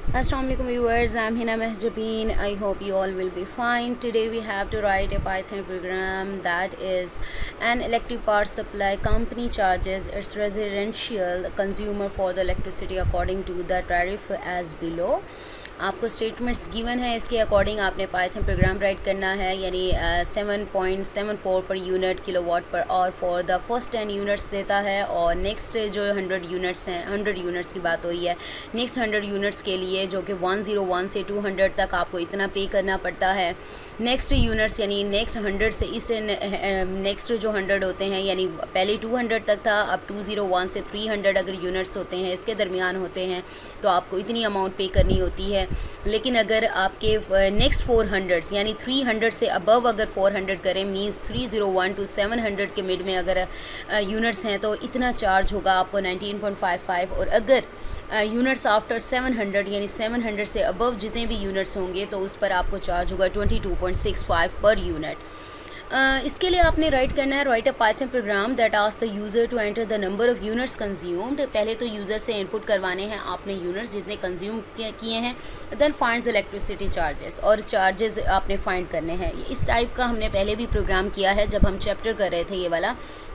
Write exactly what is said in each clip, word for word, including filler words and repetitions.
Assalamualaikum viewers, I'm Hina Mehjabeen. I hope you all will be fine. Today we have to write a Python program that is an electric power supply company charges its residential consumer for the electricity according to the tariff as below. आपको statements given है, इसके according आपने Python programme right करना है, यानी seven point seven four per unit kilowatt per और for the first ten units देता है। और नेक्स्ट जो हंड्रेड यूनिट्स हैं, हंड्रेड यूनिट्स की बात हो रही है, नेक्स्ट हंड्रेड यूनिट्स के लिए जो कि वन ज़ीरो वन से टू हंड्रेड तक आपको इतना पे करना पड़ता है। नेक्स्ट यूनिट्स यानी नेक्स्ट हंड्रेड से इससे नेक्स्ट जो हंड्रेड होते हैं, यानी पहले टू हंड्रेड तक था, अब टू ज़ीरो वन से थ्री हंड्रेड अगर यूनिट्स होते हैं, इसके दरमियान होते हैं, तो आपको इतनी अमाउंट पे करनी होती है। लेकिन अगर आपके नेक्स्ट फोर हंड्रेड्स यानी थ्री हंड्रेड से अबव अगर फोर हंड्रेड करें, means three zero one two seven hundred के मिड में अगर यूनिट्स हैं तो इतना चार्ज होगा आपको नाइनटीन पॉइंट फाइव फाइव। और अगर यूनिट्स आफ्टर सेवन हंड्रेड यानी सेवन हंड्रेड से अबव जितने भी यूनिट्स होंगे तो उस पर आपको चार्ज होगा twenty two point six five per unit. Uh, इसके लिए आपने राइट करना है write a python program that asks the user to enter the number of units consumed. पहले तो यूज़र से इनपुट करवाने हैं आपने यूनिट्स जितने कंज्यूम किए हैं, then find the electricity charges, और चार्जेस आपने फाइंड करने हैं। इस टाइप का हमने पहले भी प्रोग्राम किया है जब हम चैप्टर कर रहे थे ये वाला।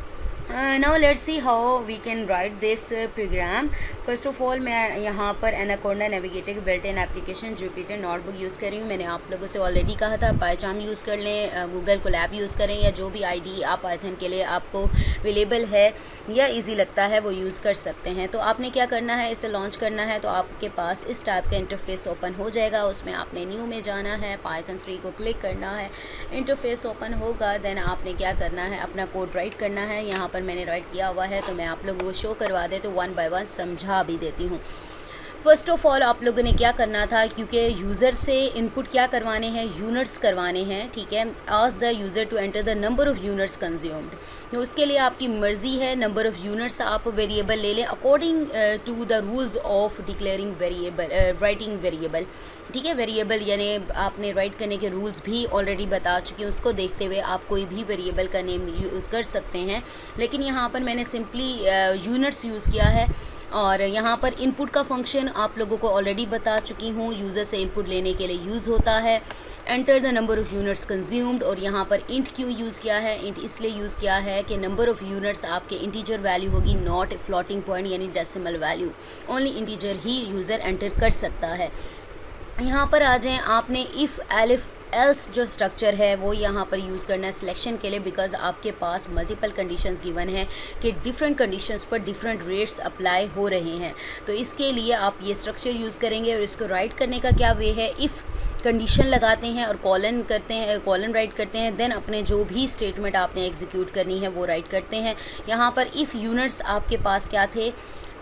Now let's see how we can write this program. First of all मैं यहाँ पर एनाकोंडा नेविगेटर की built in application Jupyter notebook use कर रही हूँ। मैंने आप लोगों से ऑलरेडी कहा था पाइचार्म यूज़ कर लें, गूगल कोलैब यूज़ करें, या जो भी आईडी आप पाइथन के लिए आपको अवेलेबल है या इजी लगता है वो यूज़ कर सकते हैं। तो आपने क्या करना है, इसे लॉन्च करना है तो आपके पास इस टाइप का इंटरफेस ओपन हो जाएगा। उसमें आपने न्यू में जाना है, पाइथन थ्री को क्लिक करना है, इंटरफेस ओपन होगा। देन आपने क्या करना है, अपना कोड राइट करना है। यहाँ पर मैंने राइट किया हुआ है तो मैं आप लोगों को शो करवा दे तो वन बाय वन समझा भी देती हूँ। फ़र्स्ट ऑफ़ ऑल आप लोगों ने क्या करना था, क्योंकि यूज़र से इनपुट क्या करवाने हैं, यूनिट्स करवाने हैं, ठीक है। Ask the user to enter the number of units consumed, तो उसके लिए आपकी मर्ज़ी है, नंबर ऑफ़ यूनिट्स आप वेरिएबल ले लें according to the rules of declaring variable, writing variable, ठीक है। वेरिएबल यानी आपने राइट करने के रूल्स भी ऑलरेडी बता चुकी हूँ, उसको देखते हुए आप कोई भी वेरिएबल का नेम यूज़ कर सकते हैं। लेकिन यहाँ पर मैंने सिंपली यूनिट्स यूज़ किया है। और यहाँ पर इनपुट का फंक्शन आप लोगों को ऑलरेडी बता चुकी हूँ, यूज़र से इनपुट लेने के लिए यूज़ होता है enter the number of units consumed. और यहाँ पर इंट क्यों यूज़ किया है, इंट इसलिए यूज़ किया है कि नंबर ऑफ़ यूनिट्स आपके इंटीजर वैल्यू होगी, नॉट फ्लोटिंग पॉइंट यानी डेसिमल वैल्यू, ओनली इंटीजर ही यूज़र एंटर कर सकता है। यहाँ पर आ जाएँ, आपने इफ़ एलिफ एल्स जो स्ट्रक्चर है वो यहाँ पर यूज़ करना है सिलेक्शन के लिए, बिकॉज आपके पास मल्टीपल कंडीशंस गिवन है कि डिफरेंट कंडीशंस पर डिफरेंट रेट्स अप्लाई हो रहे हैं। तो इसके लिए आप ये स्ट्रक्चर यूज़ करेंगे। और इसको राइट करने का क्या वे है, इफ़ कंडीशन लगाते हैं और कॉलन करते हैं, कॉलन राइट करते हैं, देन अपने जो भी स्टेटमेंट आपने एग्जीक्यूट करनी है वो राइट करते हैं। यहाँ पर इफ़ यूनिट्स आपके पास क्या थे,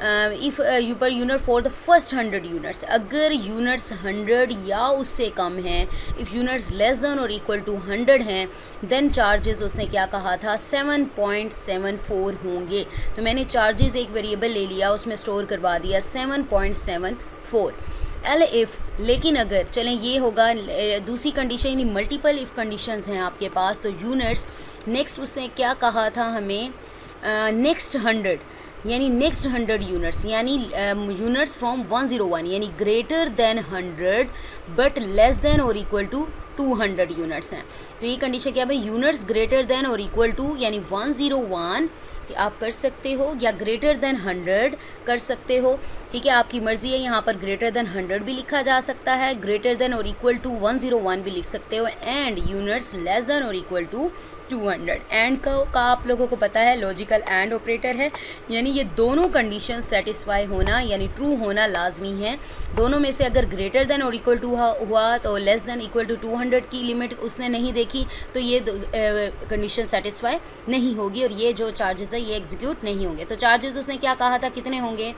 if you per unit for the first hundred units, अगर यूनिट्स हंड्रेड या उससे कम हैं, इफ़ यूनिट्स लेस देन और इक्वल टू हंड्रेड हैं, देन चार्जेस उसने क्या कहा था सेवन पॉइंट सेवन फोर होंगे। तो मैंने चार्जेस एक वेरिएबल ले लिया, उसमें स्टोर करवा दिया seven point seven four. Elif, लेकिन अगर चलें ये होगा दूसरी कंडीशन, यानी मल्टीपल इफ़ कंडीशंस हैं आपके पास, तो यूनिट्स नेक्स्ट उसने क्या कहा था हमें, नेक्स्ट हंड्रेड यानी नेक्स्ट हंड्रेड यूनिट्स, यानी units from one zero one यानी greater than hundred but less than और equal to two hundred units हैं। तो ये कंडीशन क्या है भाई, यूनिट्स ग्रेटर देन और इक्वल टू यानी वन ज़ीरो वन आप कर सकते हो या ग्रेटर देन हंड्रेड कर सकते हो, ठीक है, आपकी मर्ज़ी है। यहाँ पर ग्रेटर देन हंड्रेड भी लिखा जा सकता है, ग्रेटर देन और equal to one zero one भी लिख सकते हो, एंड यूनिट्स लेस देन और equal to two hundred. And का, का आप लोगों को पता है लॉजिकल एंड ऑपरेटर है, यानी ये दोनों कंडीशन सेटिस्फाई होना यानी ट्रू होना लाजमी है। दोनों में से अगर ग्रेटर देन और इक्वल टू हुआ तो less than equal to two hundred की लिमिट उसने नहीं देखी तो ये कंडीशन सेटिस्फाई नहीं होगी और ये जो चार्जेस है ये एग्जीक्यूट नहीं होंगे। तो चार्जेस उसने क्या कहा था, कितने होंगे,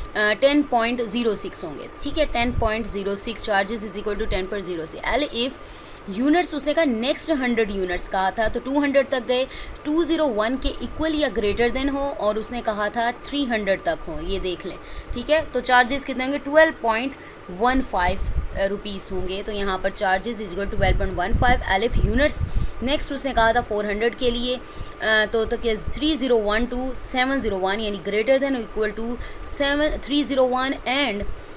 टेन पॉइंट ज़ीरो सिक्स होंगे, ठीक है। Ten point zero six charges is equal to ten point zero six. Elif units उसने कहा नेक्स्ट हंड्रेड यूनिट्स कहा था, तो टू हंड्रेड तक गए, टू ज़ीरो वन के इक्वल या ग्रेटर देन हो, और उसने कहा था थ्री हंड्रेड तक हो, ये देख लें, ठीक है। तो चार्जेस कितने होंगे, twelve point one five rupees होंगे। तो यहाँ पर charges is equal to twelve point one five. Elif units next उसने कहा था फोर हंड्रेड के लिए, तो तक three zero one two seven zero one यानी greater than equal to seven three zero one and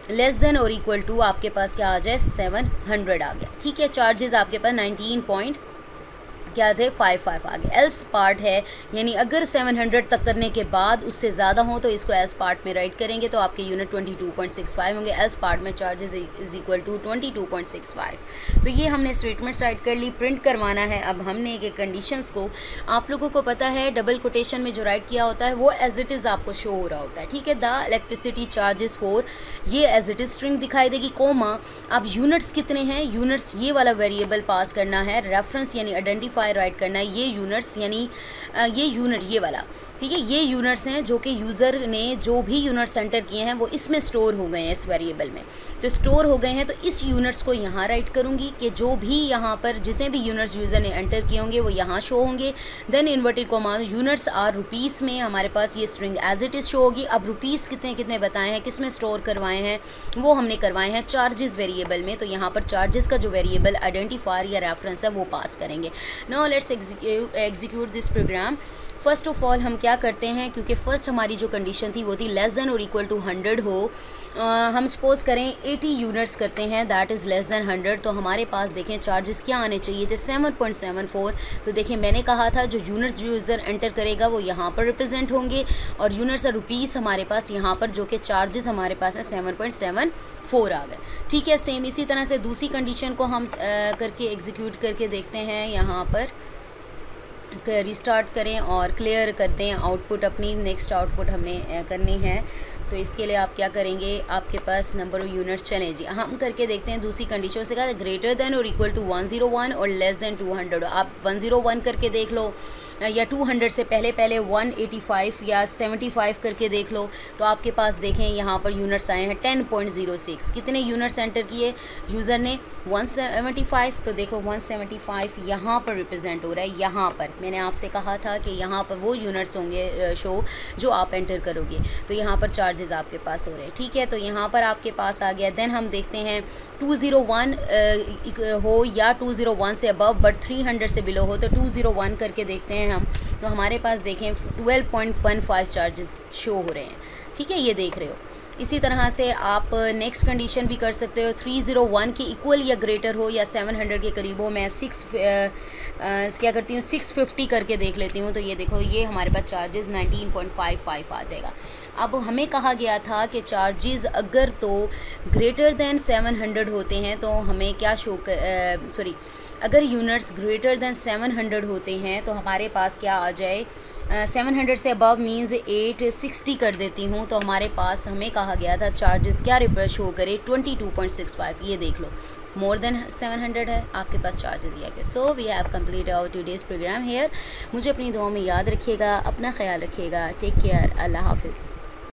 less than और equal to आपके पास क्या आ जाए सेवन हंड्रेड आ गया, ठीक है। चार्जेस आपके पास नाइनटीन पॉइंट क्या थे फाइव फाइव आ गए। एल्स पार्ट है, यानी अगर सेवन हंड्रेड तक करने के बाद उससे ज़्यादा हो तो इसको एल्स पार्ट में राइट करेंगे तो आपके unit twenty two point six five होंगे। एल्स पार्ट में charges is equal to twenty two point six five. तो ये हमने स्टेटमेंट्स राइट कर ली, प्रिंट करवाना है। अब हमने एक कंडीशंस को, आप लोगों को पता है डबल कोटेशन में जो राइट किया होता है वो एज इट इज़ आपको शो हो रहा होता है, ठीक है। द इलेक्ट्रिसिटी चार्जेस फॉर, ये एज इट इज़ स्ट्रिंग दिखाई देगी, कोमा अब यूनिट्स कितने हैं, यूनिट्स ये वाला वेरिएबल पास करना है, रेफरेंस यानी आइडेंटिफायर राइट करना है, ये यूनिट्स यानी ये यूनिट ये वाला, ठीक है। ये यूनिट्स हैं जो कि यूज़र ने जो भी यूनिट्स एंटर किए हैं वो इसमें स्टोर हो गए हैं, इस वेरिएबल में तो स्टोर हो गए हैं। तो इस यूनिट्स को यहाँ राइट करूँगी कि जो भी यहाँ पर जितने भी यूनिट्स यूज़र ने एंटर किए होंगे वो यहाँ शो होंगे। Then inverted comma units are rupees में हमारे पास ये string as it is show होगी। अब रुपीज़ कितने कितने बताए हैं, किस में स्टोर करवाए हैं, वो हमने करवाए हैं चार्जेस वेरिएबल में। तो यहाँ पर चार्जेस का जो वेरिएबल आइडेंटिफायर या रेफरेंस है वो पास करेंगे। Now let's execute this program. First of all हम क्या करते हैं, क्योंकि फ़र्स्ट हमारी जो कंडीशन थी वो थी लेस देन और इक्वल टू हंड्रेड हो। आ, हम सपोज़ करें एटी यूनिट्स करते हैं, that is less than hundred. तो हमारे पास देखें चार्जेस क्या आने चाहिए थे, सेवन पॉइंट सेवन फोर। तो देखें मैंने कहा था जो यूनिट्स जो यूज़र एंटर करेगा वो यहाँ पर रिप्रेजेंट होंगे और यूनिट्स रुपीज़ हमारे पास यहाँ पर जो कि चार्जेस हमारे पास है सेवन पॉइंट सेवन फोर आ गए, ठीक है। सेम इसी तरह से दूसरी कंडीशन को हम आ, करके एग्जीक्यूट करके देखते हैं। यहाँ पर रिस्टार्ट करें और क्लियर कर दें आउटपुट अपनी, नेक्स्ट आउटपुट हमने करनी है। तो इसके लिए आप क्या करेंगे, आपके पास नंबर ऑफ यूनिट्स चलें जी, हम करके देखते हैं। दूसरी कंडीशन से कहा ग्रेटर देन और equal to one zero one और लेस देन टू हंड्रेड। आप वन ज़ीरो वन करके देख लो या टू हंड्रेड से पहले पहले वन एटी फाइव या सेवेंटी फाइव करके देख लो। तो आपके पास देखें यहाँ पर यूनिट्स आए हैं टेन पॉइंट ज़ीरो सिक्स। कितने यूनिट्स एंटर किए यूज़र ने, वन सेवेंटी फाइव। तो देखो वन सेवेंटी फाइव यहाँ पर रिप्रेजेंट हो रहा है। यहाँ पर मैंने आपसे कहा था कि यहाँ पर वो यूनिट्स होंगे शो जो आप एंटर करोगे। तो यहाँ पर चार्जेस आपके पास हो रहे हैं, ठीक है। तो यहाँ पर आपके पास आ गया। देन हम देखते हैं टू ज़ीरो वन हो या टू ज़ीरो वन से अबव बट थ्री हंड्रेड से बिलो हो, तो टू ज़ीरो वन करके देखते हैं हम। तो हमारे पास देखें twelve point one five charges show हो रहे हैं, ठीक है, ये देख रहे हो। इसी तरह से आप नेक्स्ट कंडीशन भी कर सकते हो, थ्री ज़ीरो वन के इक्वल या ग्रेटर हो या सेवन हंड्रेड के करीब हो। मैं सिक्स क्या करती हूँ सिक्स फिफ्टी करके देख लेती हूँ। तो ये देखो ये हमारे पास charges nineteen point five five आ जाएगा। अब हमें कहा गया था कि चार्जेस अगर तो ग्रेटर दैन सेवन हंड्रेड होते हैं तो हमें क्या शो कर सॉरी अगर units greater than seven hundred होते हैं तो हमारे पास क्या आ जाए, सेवन हंड्रेड से अबव मीन्स एट सिक्सटी कर देती हूँ। तो हमारे पास हमें कहा गया था चार्जेस क्या रिप्रेस शो करे twenty two point six five. ये देख लो मोर देन सेवन हंड्रेड है आपके पास चार्जेस ये के। So we have complete our today's program here. मुझे अपनी दुआ में याद रखिएगा, अपना ख्याल रखिएगा। टेक केयर, अल्लाह हाफिज़।